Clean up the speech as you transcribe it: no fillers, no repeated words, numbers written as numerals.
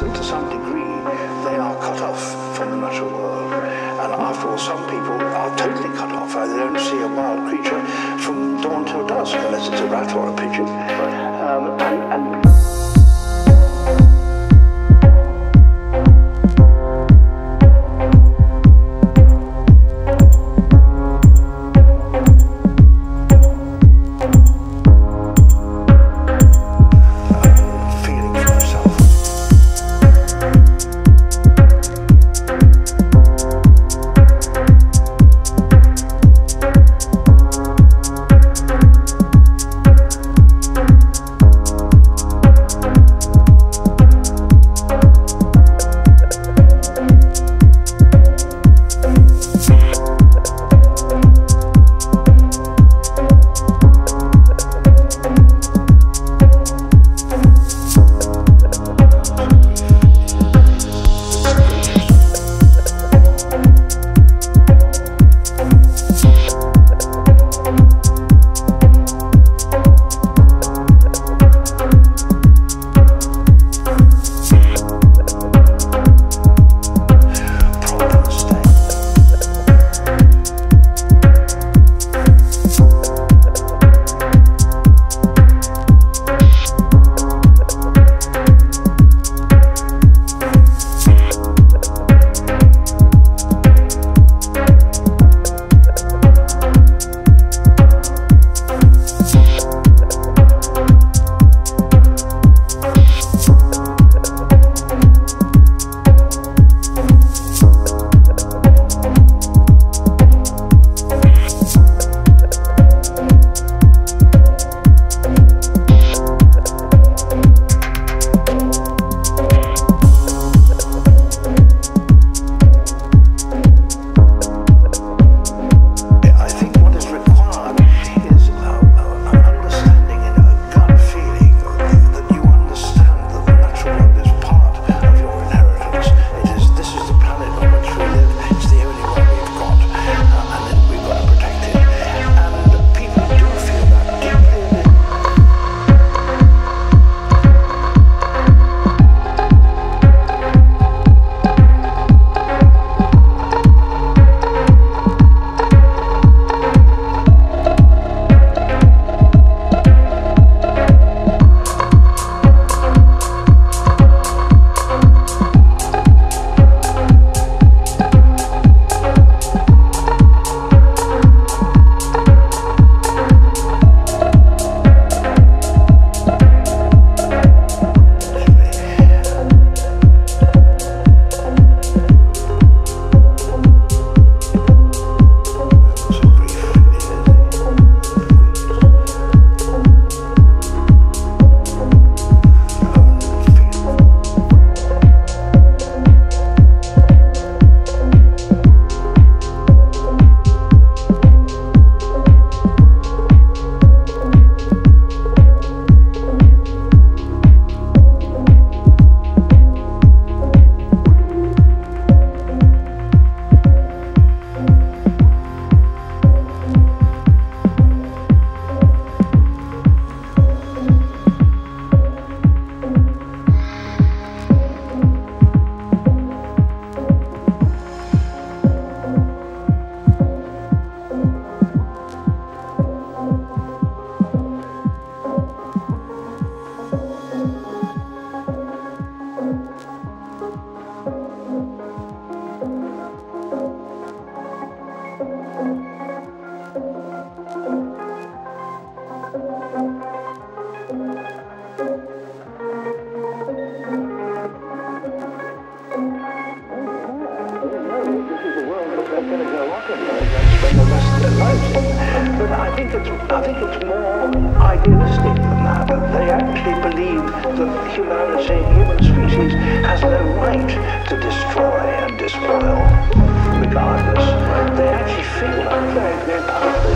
that to some degree they are cut off from the natural world. And after all, some people are totally cut off. They don't see a wild creature from dawn till dusk, unless it's a rat or a pigeon. going to go off in those and spend the rest of their lives in. But I think it's more idealistic than that, that they actually believe that humanity, human species, has no right to destroy and despoil, regardless. They actually feel like they're part of this.